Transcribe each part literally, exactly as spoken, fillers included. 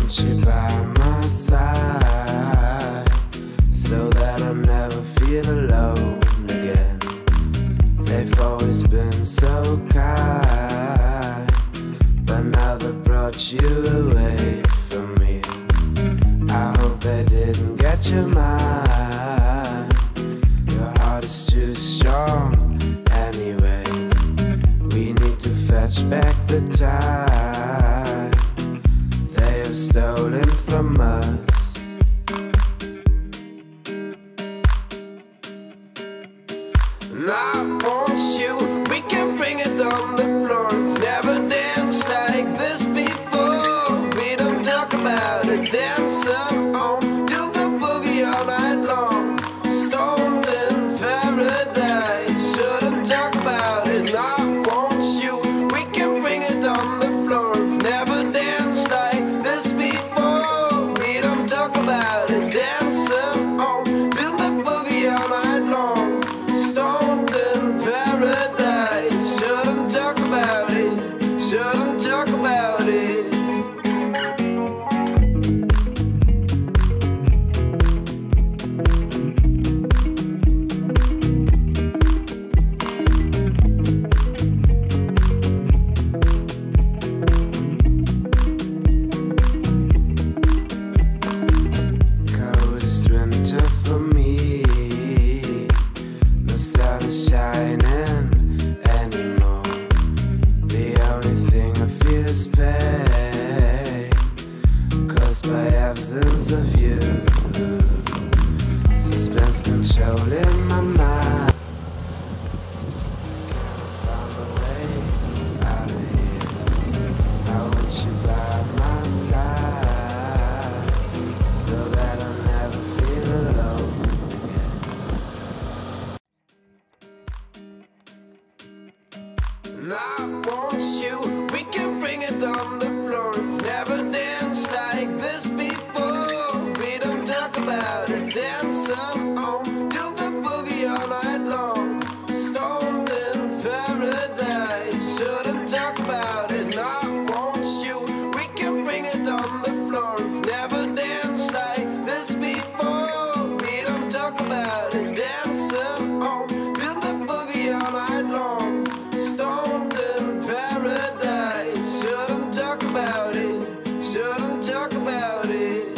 want you by my side, so that I'll never feel alone again. They've always been so kind, but now they've brought you away from me. I hope they didn't get your mind. Your heart is too strong anyway. We need to fetch back the time they have stolen from us. And I want you, we can bring it on the floor. We've never danced like this before. We don't talk about it, dancing on, do the boogie all night long. Stoned in paradise, shouldn't talk about it. And I want you, we can bring it on the floor. We've never danced like this before. We don't talk about it, dancing on, do the boogie all night long. Stoned in paradise, shouldn't talk about it, shouldn't talk about it. Coldest winter for me, no sun is shining anymore. The only thing I feel is pain, caused by absence of you. Suspense controlling my mind. Can't find a way out of here. I want you by my side, so that I'll never feel alone again. And I want you, we can bring it on the floor. We've never danced like this before. We don't talk about it, dancing on, do the boogie all night long. Stoned in paradise, shouldn't talk about it. And I want you, we can bring it on the floor. We've never danced like this before. We don't talk about it, dancing on, do the boogie all night long. Stoned in paradise, shouldn't talk about it, shouldn't talk about it.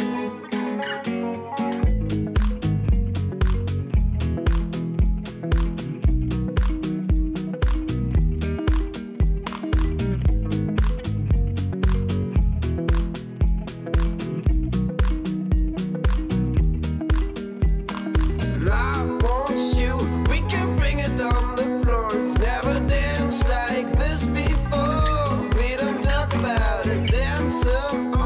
And I want you, we can bring it on the floor. We've never danced like this before. We don't talk about it, dancing